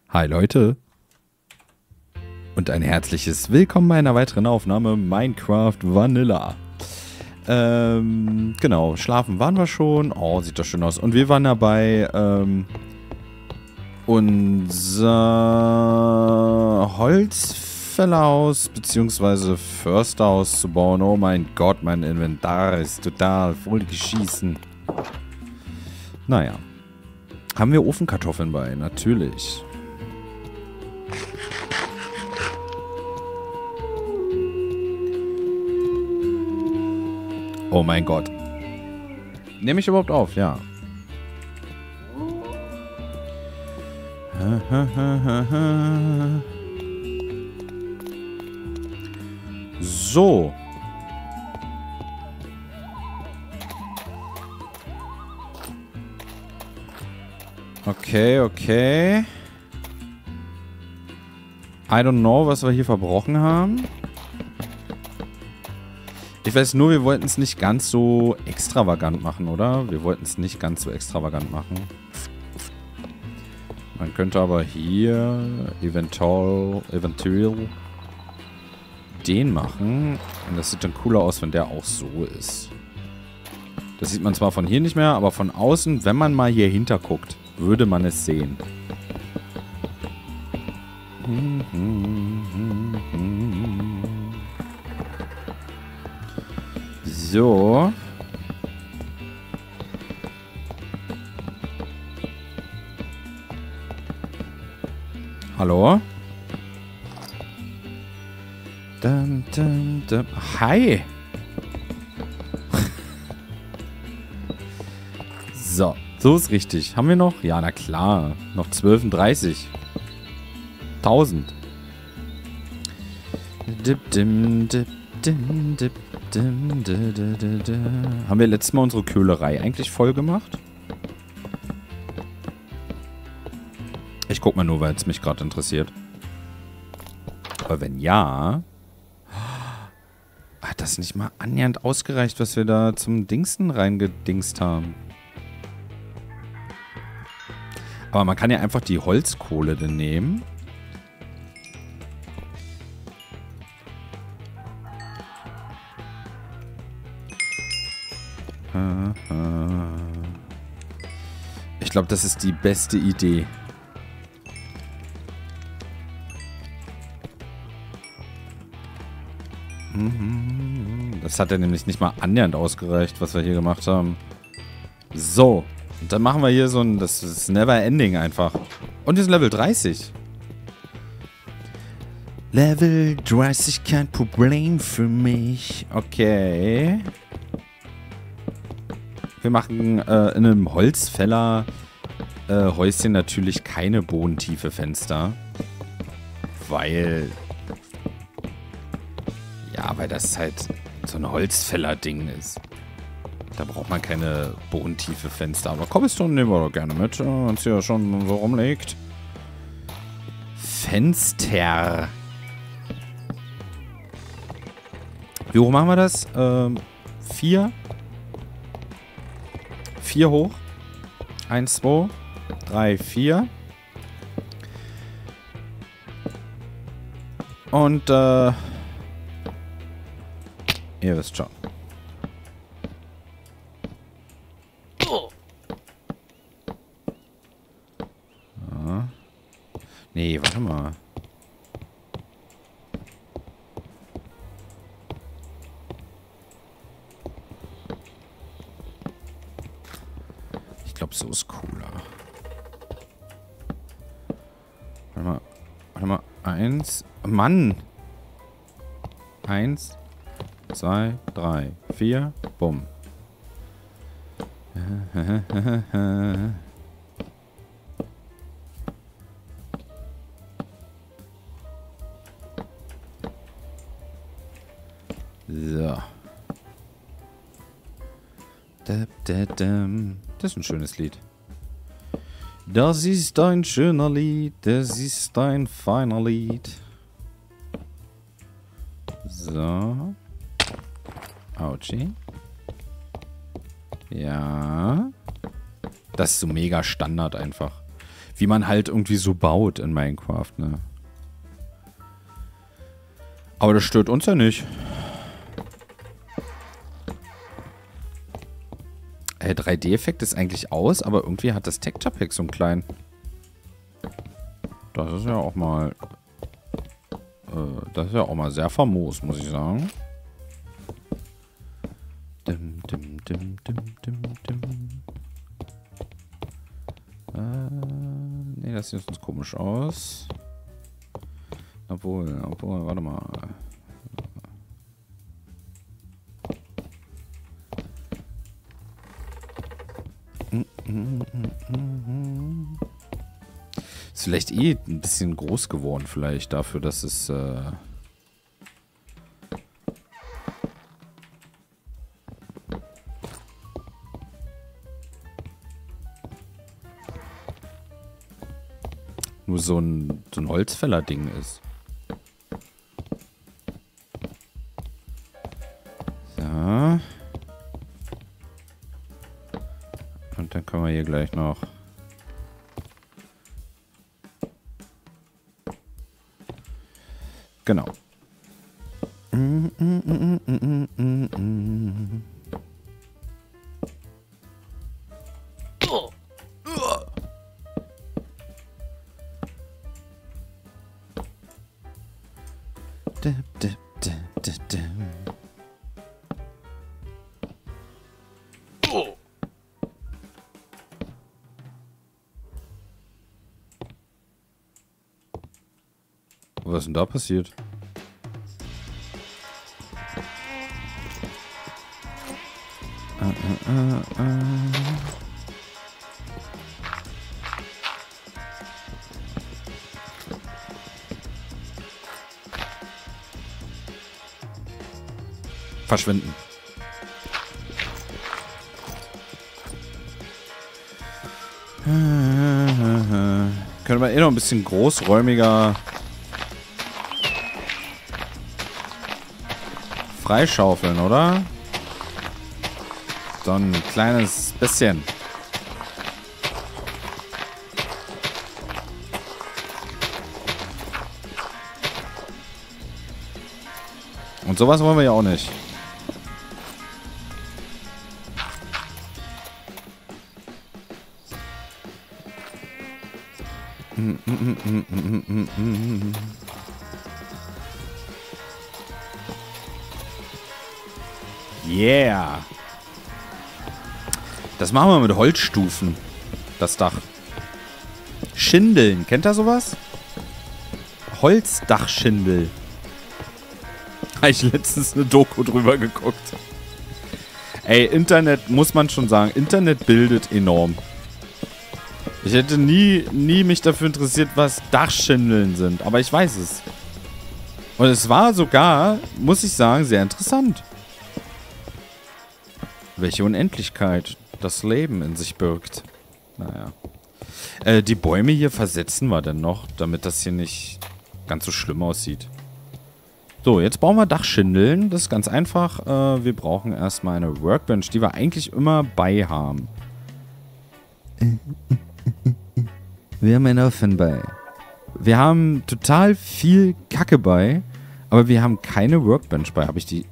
Hi Leute und ein herzliches Willkommen bei einer weiteren Aufnahme Minecraft Vanilla. Genau, schlafen waren wir schon. Oh, sieht das schön aus. Und wir waren dabei, unser Holzfällerhaus bzw. Försterhaus zu bauen. Oh mein Gott, mein Inventar ist total voll geschießen. Naja. Haben wir Ofenkartoffeln bei? Natürlich. Oh mein Gott. Nehme ich überhaupt auf? Ja. So. Okay, okay. I don't know, was wir hier verbrochen haben. Ich weiß nur, wir wollten es nicht ganz so extravagant machen, oder? Wir wollten es nicht ganz so extravagant machen. Man könnte aber hier eventuell den machen. Und das sieht dann cooler aus, wenn der auch so ist. Das sieht man zwar von hier nicht mehr, aber von außen, wenn man mal hier hinter guckt, würde man es sehen. So. Hallo? Hi. So, so ist richtig. Haben wir noch? Ja, na klar. Noch 12:30. 1000. Haben wir letztes Mal unsere Köhlerei eigentlich voll gemacht? Ich guck mal nur, weil es mich gerade interessiert. Aber wenn ja, hat das nicht mal annähernd ausgereicht, was wir da zum Dingsten reingedingst haben. Aber man kann ja einfach die Holzkohle dann nehmen. Ich glaube, das ist die beste Idee. Das hat ja nämlich nicht mal annähernd ausgereicht, was wir hier gemacht haben. So. Und dann machen wir hier so ein... Das ist never ending einfach. Und wir sind Level 30. Level 30, kein Problem für mich. Okay. Wir machen in einem Holzfäller Häuschen natürlich keine bodentiefe Fenster. Weil... Ja, weil das halt so ein Holzfäller-Ding ist. Da braucht man keine bodentiefe Fenster. Aber Cobblestone nehmen wir doch gerne mit, wenn es hier schon so rumliegt. Fenster. Wie hoch machen wir das? 4. 4 hoch. 1, 2, 3, 4. Und, ihr wisst schon. Ja. Nee, warte mal. Ich glaube, so ist cooler. Warte mal. Warte mal. 1. Mann! 1, 2, 3, 4. Bumm. So. Das ist ein schönes Lied. Das ist ein schöner Lied. Das ist ein feiner Lied. So. Autschi. Ja. Das ist so mega Standard einfach. Wie man halt irgendwie so baut in Minecraft, ne? Aber das stört uns ja nicht. 3D-Effekt ist eigentlich aus, aber irgendwie hat das Texture Pack so einen kleinen. Das ist ja auch mal. Das ist ja auch mal sehr famos, muss ich sagen. Dim, dim, dim, dim, dim, dim. Nee, das sieht uns komisch aus. Obwohl, warte mal. Ist vielleicht eh ein bisschen groß geworden, vielleicht dafür, dass es nur so ein Holzfäller-Ding ist. So. Und dann können wir hier gleich noch. Genau. Was ist denn da passiert? Verschwinden. Könnte man eh noch ein bisschen großräumiger freischaufeln, oder? So ein kleines bisschen. Und sowas wollen wir ja auch nicht. Yeah. Das machen wir mit Holzstufen. Das Dach. Schindeln. Kennt ihr sowas? Holzdachschindel. Habe ich letztens eine Doku drüber geguckt. Ey, Internet, muss man schon sagen. Internet bildet enorm. Ich hätte nie mich dafür interessiert, was Dachschindeln sind. Aber ich weiß es. Und es war sogar, muss ich sagen, sehr interessant. Welche Unendlichkeit das Leben in sich birgt. Naja. Die Bäume hier versetzen wir dann noch, damit das hier nicht ganz so schlimm aussieht. So, jetzt bauen wir Dachschindeln. Das ist ganz einfach. Wir brauchen erstmal eine Workbench, die wir eigentlich immer bei haben. Wir haben einen Ofen bei. Wir haben total viel Kacke bei, aber wir haben keine Workbench bei. Habe ich die...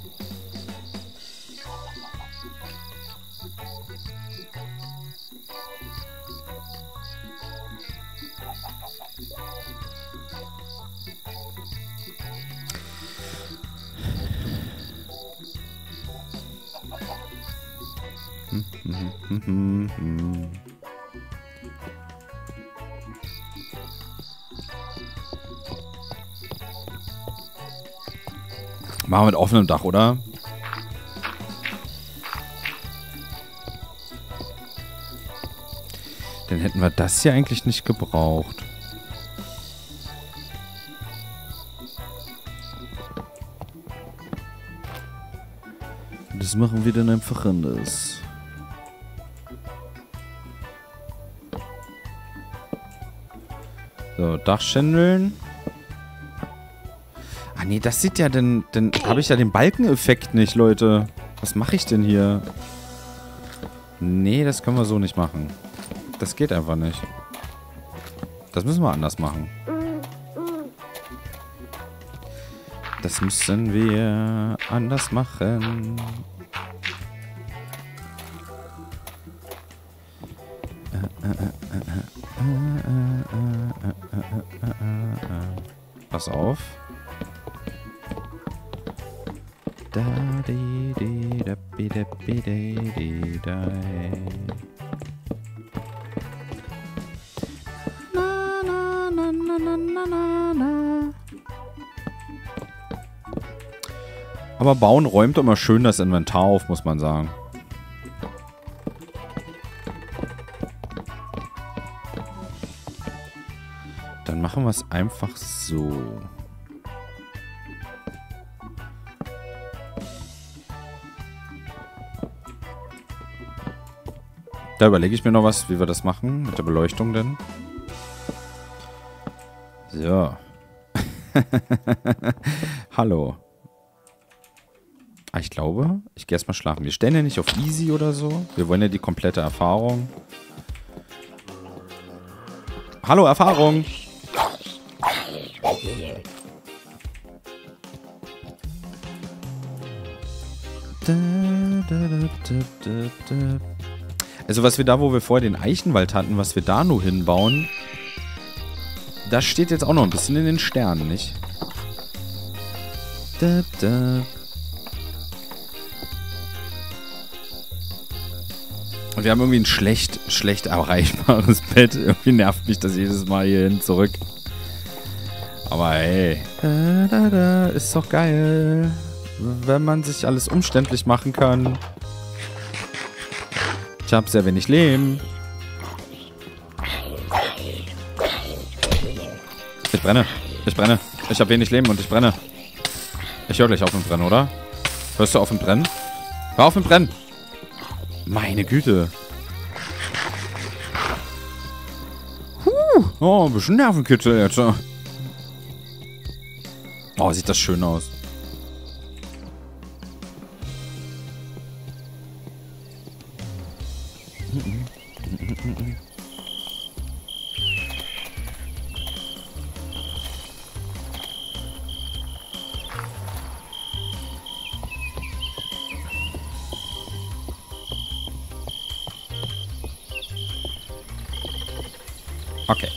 Machen wir mit offenem Dach, oder? Dann hätten wir das hier eigentlich nicht gebraucht. Das machen wir dann einfach anders. So, Dachschindeln. Ah nee, das sieht ja dann habe ich ja den Balkeneffekt nicht, Leute. Was mache ich denn hier? Nee, das können wir so nicht machen. Das geht einfach nicht. Das müssen wir anders machen. Das müssen wir anders machen. Pass auf. Da, di, di, da, bi, da, bi, di, di, da. Na, na, na, na, na, na, na, na. Aber Bauen räumt immer schön das Inventar auf, muss man sagen. Dann machen wir es einfach so. Da überlege ich mir noch was, wie wir das machen. Mit der Beleuchtung denn. So. Hallo. Ah, ich glaube, ich gehe erstmal schlafen. Wir stellen ja nicht auf easy oder so. Wir wollen ja die komplette Erfahrung. Hallo, Erfahrung. Also was wir da, wo wir vorher den Eichenwald hatten, was wir da nur hinbauen, das steht jetzt auch noch ein bisschen in den Sternen, nicht? Und wir haben irgendwie ein schlecht erreichbares Bett. Irgendwie nervt mich das jedes Mal hierhin zurück. Aber hey, ist doch geil, wenn man sich alles umständlich machen kann. Ich habe sehr wenig Leben. Ich brenne. Ich brenne. Ich habe wenig Leben und ich brenne. Ich höre gleich auf mit Brennen, oder? Hörst du auf mit Brennen? Hör auf mit Brennen! Meine Güte. Oh, ein bisschen Nervenkitzel jetzt. Oh, sieht das schön aus. Okay.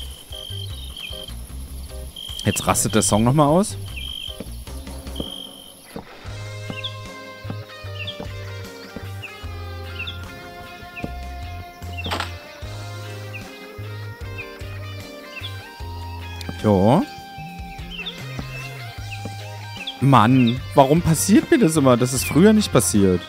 Jetzt rastet der Song nochmal aus. Jo. Mann, warum passiert mir das immer? Das ist früher nicht passiert.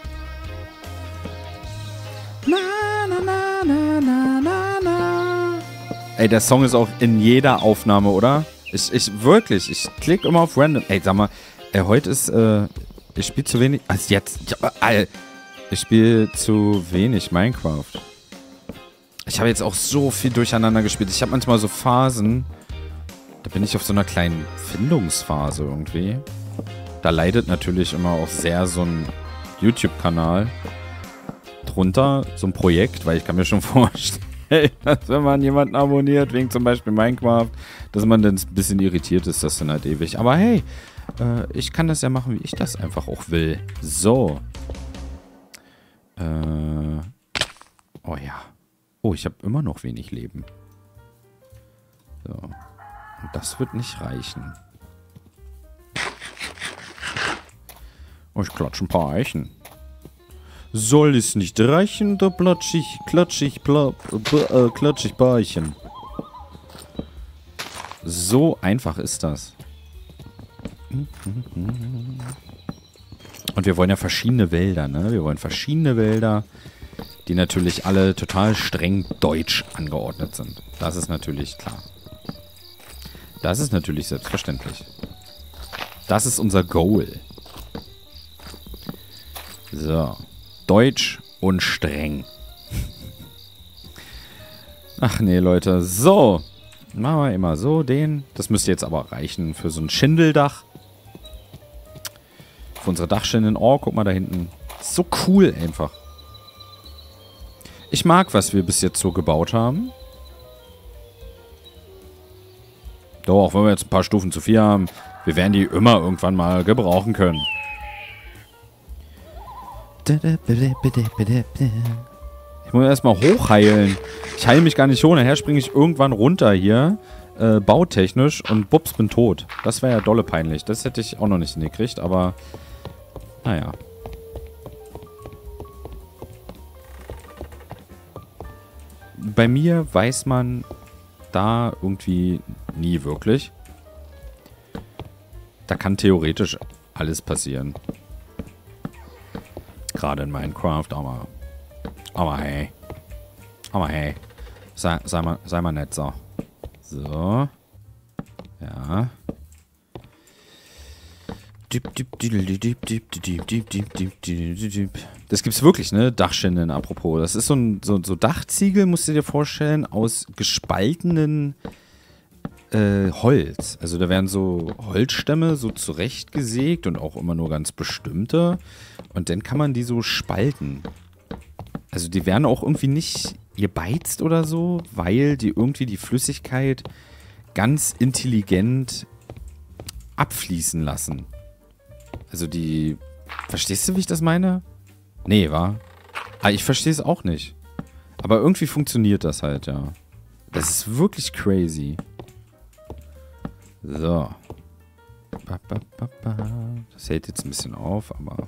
Ey, der Song ist auch in jeder Aufnahme, oder? Ich klicke immer auf Random. Ey, sag mal, heute ist, ich spiele zu wenig, also jetzt, ich spiele zu wenig Minecraft. Ich habe jetzt auch so viel durcheinander gespielt. Ich habe manchmal so Phasen, da bin ich auf so einer kleinen Findungsphase irgendwie. Da leidet natürlich immer auch sehr so ein YouTube-Kanal drunter, so ein Projekt, weil ich kann mir schon vorstellen, dass wenn man jemanden abonniert, wegen zum Beispiel Minecraft, dass man dann ein bisschen irritiert ist, das dann halt ewig. Aber hey, ich kann das ja machen, wie ich das einfach auch will. So. Oh ja. Oh, ich habe immer noch wenig Leben. So. Und das wird nicht reichen. Oh, ich klatsche ein paar Eichen. Soll es nicht reichen, da klatsch ich Beichen. So einfach ist das. Und wir wollen ja verschiedene Wälder, ne? Wir wollen verschiedene Wälder, die natürlich alle total streng deutsch angeordnet sind. Das ist natürlich klar. Das ist natürlich selbstverständlich. Das ist unser Goal. So. Deutsch und streng. Ach nee, Leute. So. Machen wir immer so den. Das müsste jetzt aber reichen für so ein Schindeldach. Für unsere Dachschindeln. Oh, guck mal da hinten. So cool einfach. Ich mag, was wir bis jetzt so gebaut haben. Doch, auch wenn wir jetzt ein paar Stufen zu viel haben, wir werden die immer irgendwann mal gebrauchen können. Ich muss erstmal hochheilen. Ich heile mich gar nicht hoch, nachher springe ich irgendwann runter hier, bautechnisch, und bups, bin tot. Das wäre ja dolle peinlich. Das hätte ich auch noch nicht hingekriegt, aber naja. Bei mir weiß man da irgendwie nie wirklich. Da kann theoretisch alles passieren. Gerade in Minecraft, aber hey. Aber hey. Sei mal nett, so. So. Ja. Das gibt's wirklich, ne? Dachschindeln, apropos. Das ist so Dachziegel, musst du dir vorstellen, aus gespaltenen Holz. Also da werden so Holzstämme so zurechtgesägt und auch immer nur ganz bestimmte. Und dann kann man die so spalten. Also die werden auch irgendwie nicht gebeizt oder so, weil die irgendwie die Flüssigkeit ganz intelligent abfließen lassen. Also die... Verstehst du, wie ich das meine? Nee, wa? Ah, ich verstehe es auch nicht. Aber irgendwie funktioniert das halt, ja. Das ist wirklich crazy. So. Das hält jetzt ein bisschen auf, aber...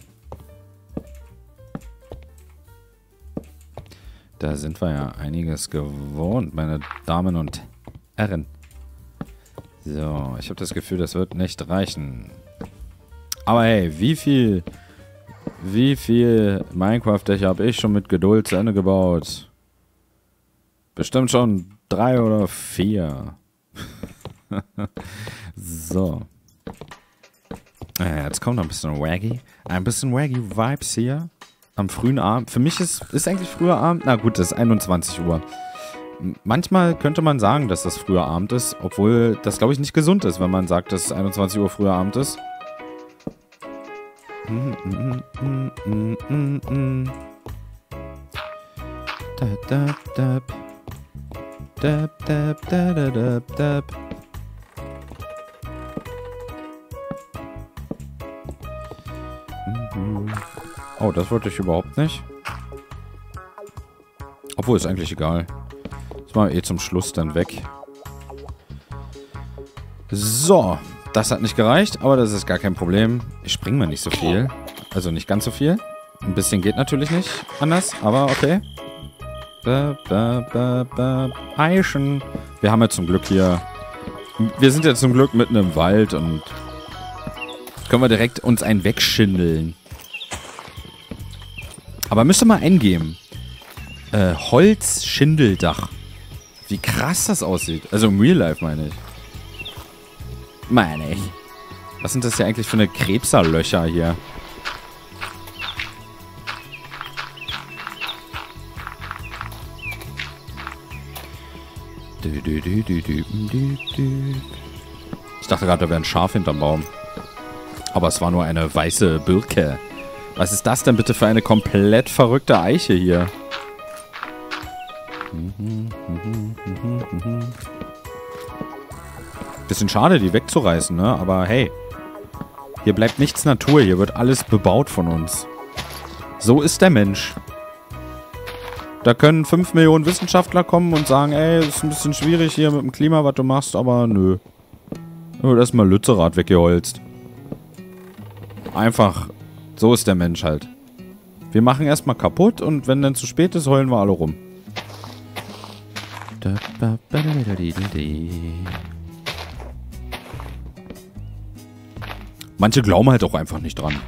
Da sind wir ja einiges gewohnt, meine Damen und Herren. So, ich habe das Gefühl, das wird nicht reichen. Aber hey, wie viel Minecraft-Dächer habe ich schon mit Geduld zu Ende gebaut? Bestimmt schon 3 oder 4. So. Jetzt kommt noch ein bisschen Waggy. Ein bisschen Waggy-Vibes hier. Am frühen Abend. Für mich ist eigentlich früher Abend. Na gut, das ist 21 Uhr. Manchmal könnte man sagen, dass das früher Abend ist, obwohl das, glaube ich, nicht gesund ist, wenn man sagt, dass 21 Uhr früher Abend ist. Oh, das wollte ich überhaupt nicht. Obwohl, ist eigentlich egal. Das machen wir eh zum Schluss dann weg. So. Das hat nicht gereicht, aber das ist gar kein Problem. Ich springe mal nicht so viel. Also nicht ganz so viel. Ein bisschen geht natürlich nicht anders, aber okay. Eischen. Wir haben ja zum Glück hier... Wir sind ja zum Glück mitten im Wald und... Können wir direkt uns einen wegschindeln. Aber müsste mal eingeben. Holzschindeldach. Wie krass das aussieht. Also im Real Life meine ich. Meine ich. Was sind das hier eigentlich für eine Krebserlöcher hier? Ich dachte gerade, da wäre ein Schaf hinterm Baum. Aber es war nur eine weiße Birke. Was ist das denn bitte für eine komplett verrückte Eiche hier? Bisschen schade, die wegzureißen, ne? Aber hey. Hier bleibt nichts Natur. Hier wird alles bebaut von uns. So ist der Mensch. Da können 5 Millionen Wissenschaftler kommen und sagen, ey, ist ein bisschen schwierig hier mit dem Klima, was du machst, aber nö. Da wird erstmal Lützerath weggeholzt. Einfach, so ist der Mensch halt. Wir machen erstmal kaputt und wenn dann zu spät ist, heulen wir alle rum. Manche glauben halt auch einfach nicht dran.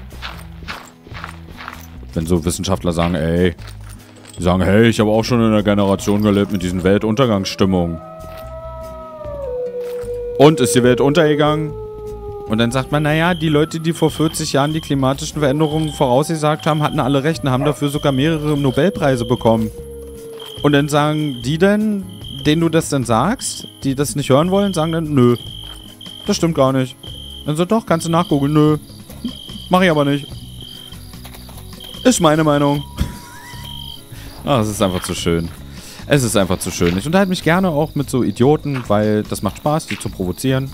Wenn so Wissenschaftler sagen, ey, die sagen, hey, ich habe auch schon in einer Generation gelebt mit diesen Weltuntergangsstimmungen. Und ist die Welt untergegangen? Und dann sagt man, naja, die Leute, die vor 40 Jahren die klimatischen Veränderungen vorausgesagt haben, hatten alle recht und haben dafür sogar mehrere Nobelpreise bekommen. Und dann sagen die denn, denen du das dann sagst, die das nicht hören wollen, sagen dann, nö, das stimmt gar nicht. Dann so, doch, kannst du nachgoogeln, nö, mach ich aber nicht. Ist meine Meinung. Ach, das ist einfach zu schön. Es ist einfach zu schön. Ich unterhalte mich gerne auch mit so Idioten, weil das macht Spaß, die zu provozieren.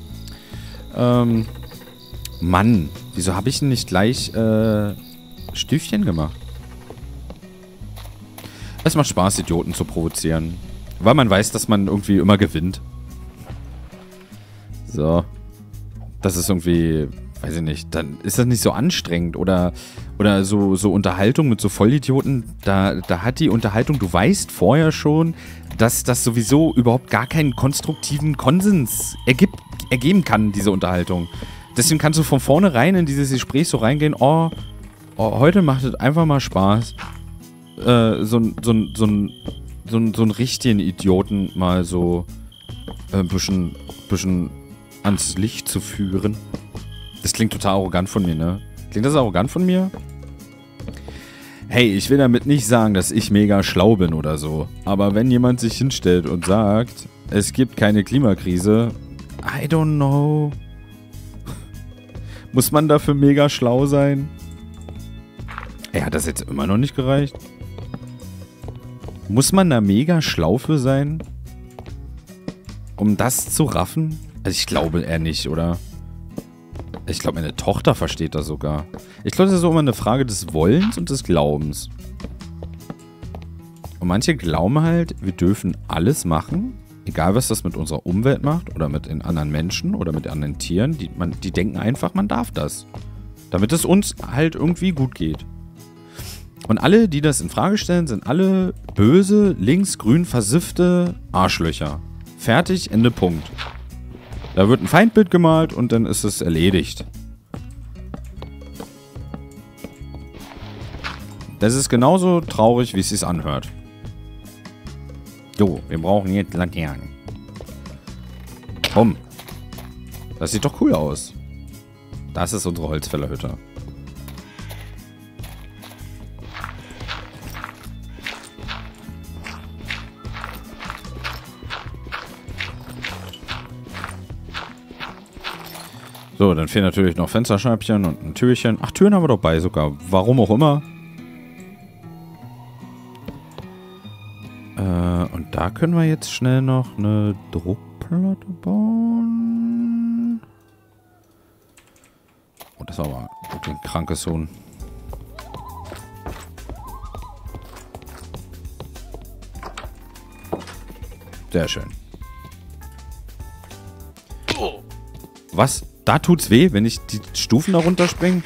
Mann, wieso habe ich denn nicht gleich Stüfchen gemacht? Es macht Spaß, Idioten zu provozieren. Weil man weiß, dass man irgendwie immer gewinnt. So. Das ist irgendwie, weiß ich nicht, dann ist das nicht so anstrengend. Oder so Unterhaltung mit so Vollidioten, da hat die Unterhaltung, du weißt vorher schon, dass das sowieso überhaupt gar keinen konstruktiven Konsens ergeben kann, diese Unterhaltung. Deswegen kannst du von vornherein in dieses Gespräch so reingehen, oh, heute macht es einfach mal Spaß, so einen richtigen Idioten mal so ein bisschen ans Licht zu führen. Das klingt total arrogant von mir, ne? Klingt das arrogant von mir? Hey, ich will damit nicht sagen, dass ich mega schlau bin oder so. Aber wenn jemand sich hinstellt und sagt, es gibt keine Klimakrise, I don't know. Muss man dafür mega schlau sein? Ey, hat das jetzt immer noch nicht gereicht? Muss man da mega schlau für sein? Um das zu raffen? Also ich glaube eher nicht, oder? Ich glaube, meine Tochter versteht das sogar. Ich glaube, das ist so immer eine Frage des Wollens und des Glaubens. Und manche glauben halt, wir dürfen alles machen, egal was das mit unserer Umwelt macht oder mit den anderen Menschen oder mit anderen Tieren. Die denken einfach, man darf das. Damit es uns halt irgendwie gut geht. Und alle, die das in Frage stellen, sind alle böse, linksgrün versiffte Arschlöcher. Fertig, Ende, Punkt. Da wird ein Feindbild gemalt und dann ist es erledigt. Das ist genauso traurig, wie es sich anhört. Jo, wir brauchen jetzt Laternen. Komm. Das sieht doch cool aus. Das ist unsere Holzfällerhütte. So, dann fehlen natürlich noch Fensterscheibchen und ein Türchen. Ach, Türen haben wir doch bei sogar. Warum auch immer. Und da können wir jetzt schnell noch eine Druckplatte bauen. Oh, das war aber wirklich ein krankes Huhn. Sehr schön. Was? Da tut's weh, wenn ich die Stufen da runterspringe?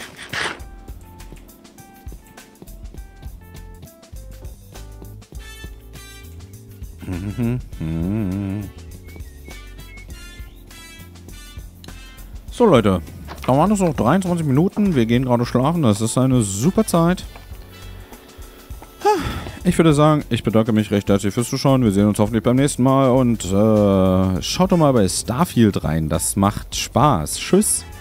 So, Leute. Da waren es noch 23 Minuten. Wir gehen gerade schlafen. Das ist eine super Zeit. Ich würde sagen, ich bedanke mich recht herzlich fürs Zuschauen. Wir sehen uns hoffentlich beim nächsten Mal. Und schaut doch mal bei Starfield rein. Das macht Spaß. Tschüss.